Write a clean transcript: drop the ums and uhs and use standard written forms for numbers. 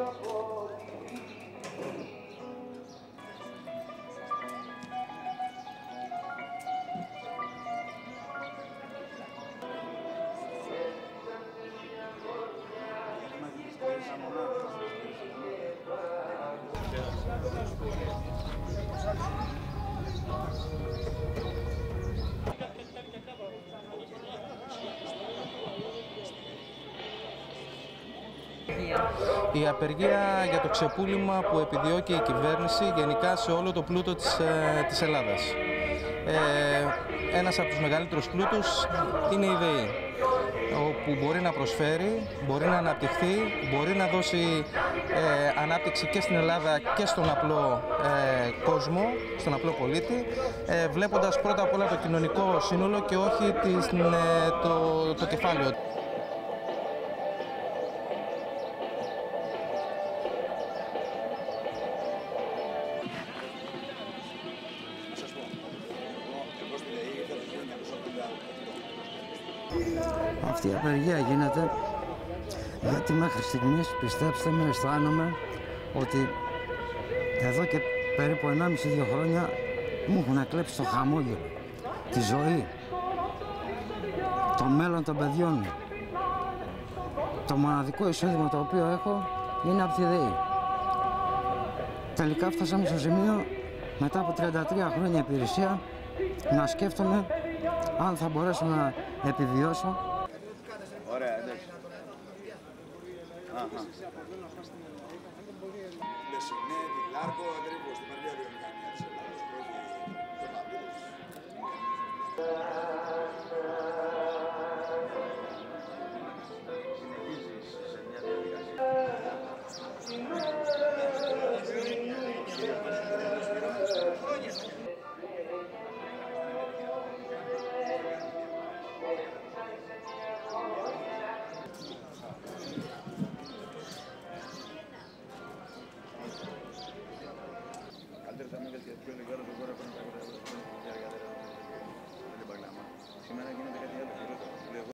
Η απεργία για το ξεπούλημα που επιδιώκει η κυβέρνηση γενικά σε όλο το πλούτο της Ελλάδας. Ένας από τους μεγαλύτερους πλούτους είναι η ΔΕΗ, όπου μπορεί να προσφέρει, μπορεί να αναπτυχθεί, μπορεί να δώσει ανάπτυξη και στην Ελλάδα και στον απλό κόσμο, στον απλό πολίτη, βλέποντας πρώτα απ' όλα το κοινωνικό σύνολο και όχι το κεφάλαιο. Αυτή η απεργία γίνεται γιατί μέχρι στιγμής, πιστέψτε με, αισθάνομαι ότι εδώ και περίπου 1,5-2 χρόνια μου έχουν κλέψει το χαμόγελο, τη ζωή, το μέλλον των παιδιών μου. Το μοναδικό εισόδημα το οποίο έχω είναι από τη ΔΕΗ. Τελικά φτάσαμε στο σημείο, μετά από 33 χρόνια υπηρεσία, να σκέφτομαι αν θα μπορέσω να επιβιώσω. Ωραία, εντάξει. Μεσηνέτη, Λάρκο, ακριβώς, στην παλιά βιομηχανία της Ελλάδας, που συνεχίζεις σε μια διαδικασία. Καλύτερα θα με έλεγες γιατί πιο λίγο το τώρα